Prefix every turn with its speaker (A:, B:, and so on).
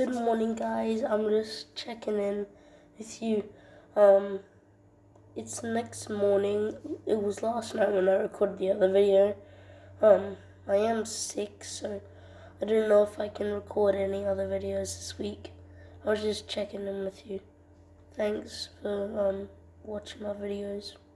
A: Good morning, guys. I'm just checking in with you. It's next morning. It was last night when I recorded the other video. I am sick, so I don't know if I can record any other videos this week. I was just checking in with you. Thanks for watching my videos.